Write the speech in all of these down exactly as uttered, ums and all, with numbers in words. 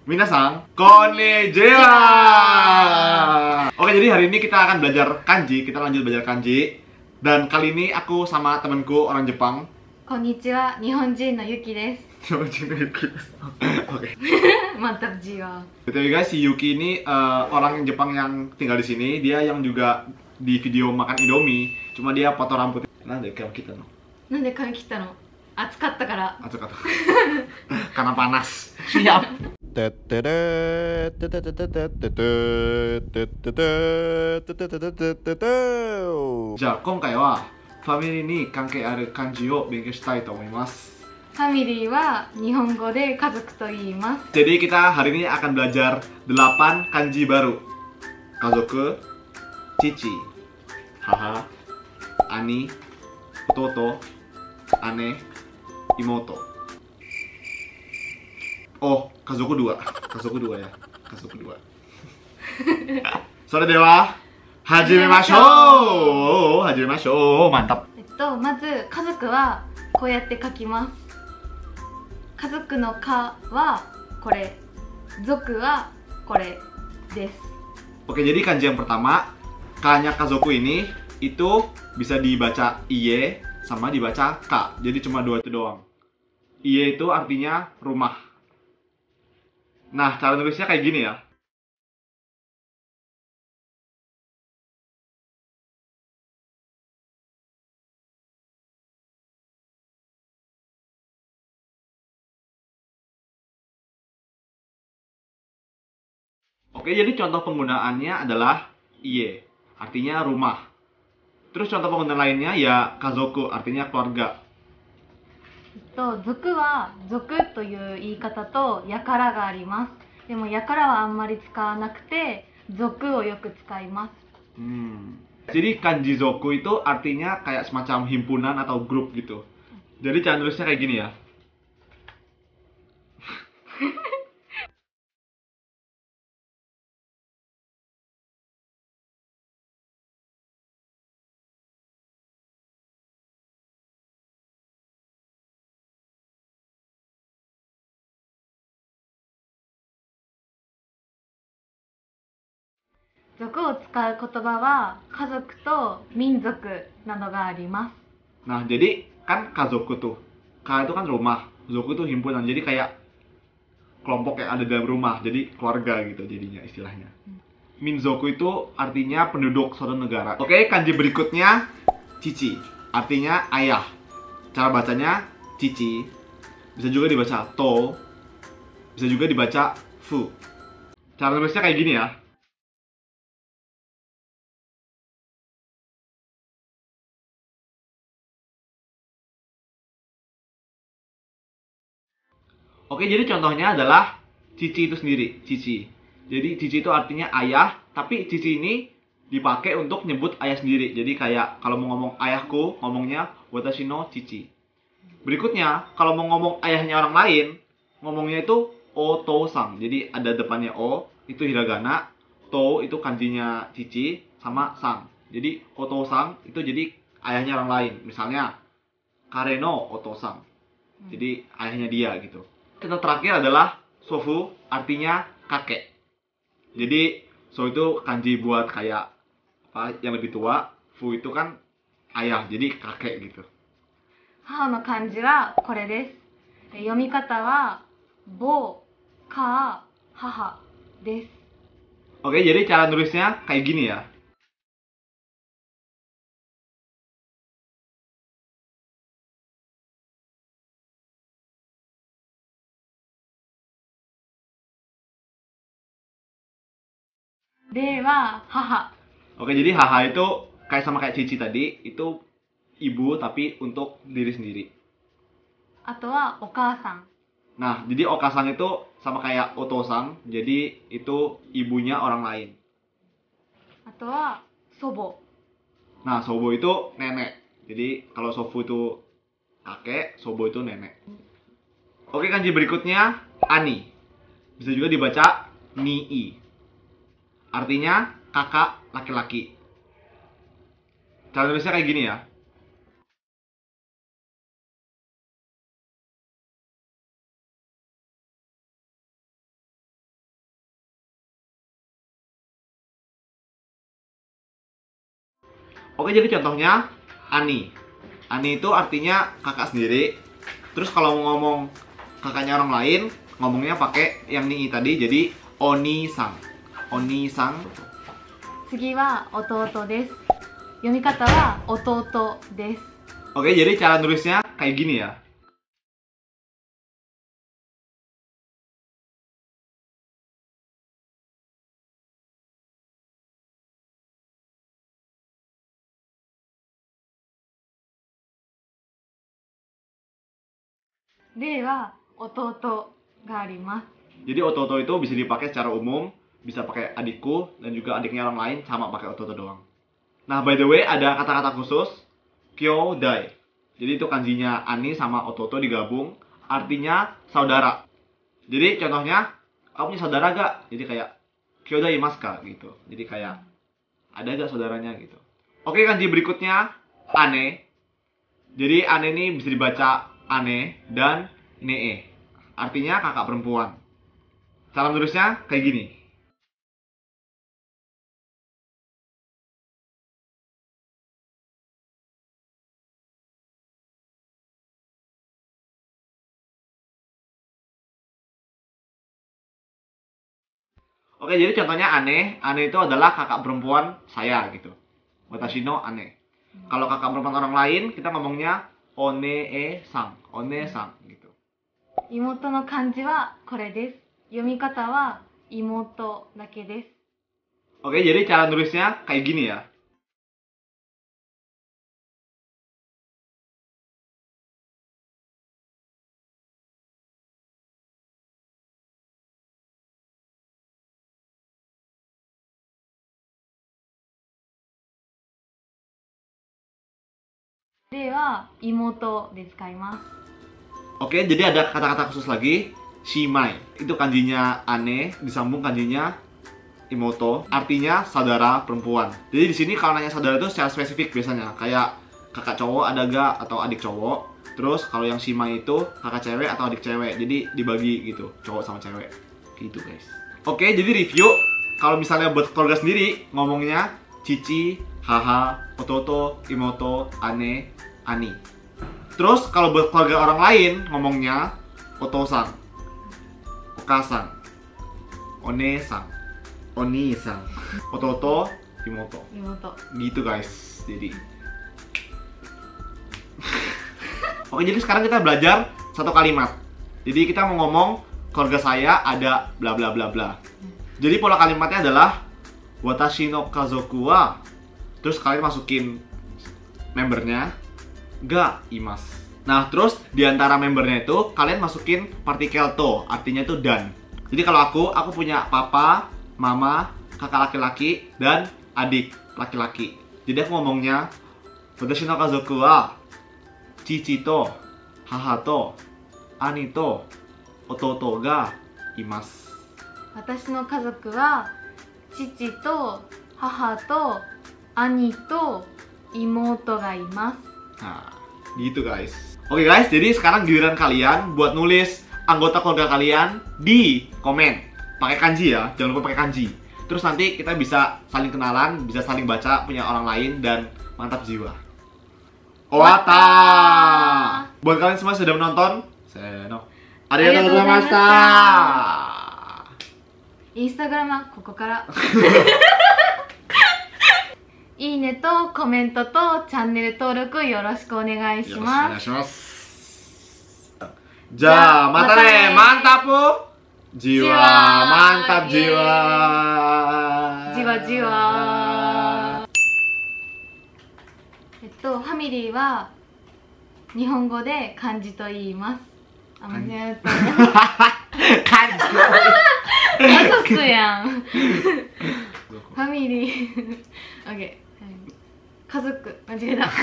Minasang, konnichiwa. Oke, jadi hari ini kita akan belajar kanji. Kita lanjut belajar kanji. Dan kali ini aku sama temanku orang Jepang. Konnichiwa, Nihonjin no Yuki desu. Nihonjin no Yuki desu. Oke. Mantap jiwa. Betul guys, si Yuki ini uh, orang Jepang yang tinggal di sini. Dia yang juga di video makan Indomie. Cuma dia potong rambut. Nande kamu kita no? Nande kamu kita no? Atsukatta kara. Atsukatta. Karena panas. Siap. じゃあ今回はファミリーに関係ある漢字を勉強したいと思います。 ファミリーは日本語で家族と言います。 Jadi kita hari ini akan belajar delapan kanji baru. Kazoku, cici, haha, ani, ototo, ane, imoto. Oh, kazoku dua. Kazoku dua ya. Kazoku dua. Sore dewa, hajimemashou. Hajimemashou. Mantap. えっと、まず家族はこうやって書きます。家族の家はこれ、族はこれです。 Oke, jadi kanji yang pertama, ka-nya kazoku ini itu bisa dibaca iye sama dibaca ka. Jadi cuma dua itu doang. Iye itu artinya rumah. Nah, cara nulisnya kayak gini ya. Oke, jadi contoh penggunaannya adalah iye, artinya rumah. Terus contoh penggunaan lainnya ya kazoku, artinya keluarga. えっと、族は族という言い方とやからがあります。でもやからはあんまり使わなくて族をよく使います。 Hmm. Jadi kanji zoku itu artinya kayak semacam himpunan atau grup gitu. Jadi cara nulisnya kayak gini ya. 族を使う言葉は家族と民族などがあります。 Nah, jadi kan kazoku tuh. Ka itu kan rumah, zoku itu himpunan. Jadi kayak kelompok yang ada dalam rumah. Jadi keluarga gitu jadinya istilahnya. Minzoku itu artinya penduduk suatu negara. Oke, kanji berikutnya cici, artinya ayah. Cara bacanya cici. Bisa juga dibaca to. Bisa juga dibaca fu. Cara tulisnya kayak gini ya. Oke, jadi contohnya adalah cici itu sendiri, cici. Jadi cici itu artinya ayah, tapi cici ini dipakai untuk nyebut ayah sendiri. Jadi kayak kalau mau ngomong ayahku, ngomongnya watashi no cici. Berikutnya, kalau mau ngomong ayahnya orang lain, ngomongnya itu oto-sang. Jadi ada depannya o, itu hiragana, to itu kanjinya cici, sama sang. Jadi oto-sang itu jadi ayahnya orang lain. Misalnya kare no oto-sang. Jadi ayahnya dia gitu. Contoh terakhir adalah sofu, artinya kakek. Jadi so itu kanji buat kayak apa yang lebih tua, fu itu kan ayah, jadi kakek gitu. 母の漢字はこれです。読み方はぼ、か、母です。 Oke, jadi cara nulisnya kayak gini ya. De wa haha. Oke, jadi haha itu kayak sama kayak cici tadi, itu ibu tapi untuk diri sendiri. Ato wa okasang. Nah, jadi okasang itu sama kayak otosang, jadi itu ibunya orang lain. Ato wa sobo. Nah, sobo itu nenek. Jadi kalau sofu itu kakek, sobo itu nenek. Oke, kanji berikutnya ani. Bisa juga dibaca nii. Artinya kakak laki-laki. Cara tulisnya kayak gini ya. Oke, jadi contohnya Ani. Ani itu artinya kakak sendiri. Terus kalau mau ngomong kakaknya orang lain, ngomongnya pakai yang ni tadi, jadi Oni-san. Oni-san. 次は弟です。読み方は弟です。 Oke, jadi cara nulisnya kayak gini ya. De wa ototo ga arimasu. Jadi ototo itu bisa dipakai secara umum, bisa pakai adikku dan juga adiknya orang lain sama pakai ototo doang. Nah, by the way, ada kata-kata khusus kyodai. Jadi itu kanjinya Ani sama ototo digabung, artinya saudara. Jadi contohnya, kamu punya saudara gak? Jadi kayak kyodai imasu ka gitu. Jadi kayak ada gak saudaranya gitu. Oke, kanji berikutnya ane. Jadi ane ini bisa dibaca ane dan nee. Artinya kakak perempuan. Cara menulisnya kayak gini. Oke, jadi contohnya ane. Ane itu adalah kakak perempuan saya gitu. Watashi no ane. Kalau kakak perempuan orang lain, kita ngomongnya one-e-san. One-san gitu. 妹の漢字はこれです。読み方は妹だけです。 Oke, jadi cara nulisnya kayak gini ya. De wa imoto de tsukaimasu. Oke, jadi ada kata-kata khusus lagi, shimai. Itu kanjinya ane, disambung kanjinya imoto, artinya saudara perempuan. Jadi di sini kalau nanya saudara itu secara spesifik biasanya, kayak kakak cowok ada gak atau adik cowok. Terus kalau yang shimai itu kakak cewek atau adik cewek. Jadi dibagi gitu, cowok sama cewek. Gitu, guys. Oke, jadi review. Kalau misalnya buat keluarga sendiri, ngomongnya cici, haha, ototo, imoto, ane, ani. Terus kalau buat keluarga orang lain ngomongnya otosan, okasan, one-san, oni-san, ototo, imoto. Imoto. Gitu, guys. Jadi Oke, jadi sekarang kita belajar satu kalimat. Jadi kita mau ngomong keluarga saya ada bla bla bla bla. Jadi pola kalimatnya adalah watashi no kazoku wa, terus kalian masukin membernya ga imasu. Nah, terus di antara membernya itu kalian masukin partikel to, artinya itu dan. Jadi kalau aku, aku punya papa, mama, kakak laki-laki, dan adik laki-laki. Jadi aku ngomongnya watashi no kazoku wa cici to, haha to, ani to, ototo ga imasu. 私の家族は父と母と兄と妹がいます。 Nah, gitu guys. Oke guys, jadi sekarang giliran kalian buat nulis anggota keluarga kalian di komen. Pakai kanji ya, jangan lupa pakai kanji. Terus nanti kita bisa saling kenalan, bisa saling baca punya orang lain dan mantap jiwa. Owata! Buat kalian semua sudah menonton, seno. Arigatou gozaimashita. インスタグラムはここからいいねとコメントとチャンネル登録よろしくお願いします。 じゃあまたね、mantap jiwa, mantap jiwa, jiwa jiwa。えっとファミリーは日本語で漢字と言います。あ、間違えた。 漢字。 家族やん。ファミリー。オッケー。家族、間違えた。はい。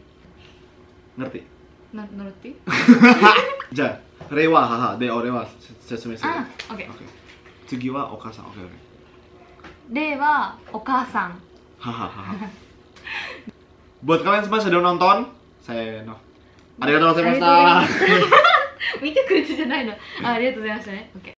ngerti? な、乗るって？ じゃあ、レは母で俺は説明する。 あ、オッケー。 次はお母さん。オッケーオッケー。 レはお母さん。 Hahaha. Buat kalian semua sudah nonton, saya no. Arigatou gozaimashita. 見てくれてじゃないの。あ、ありがとうございましたね。オッケー。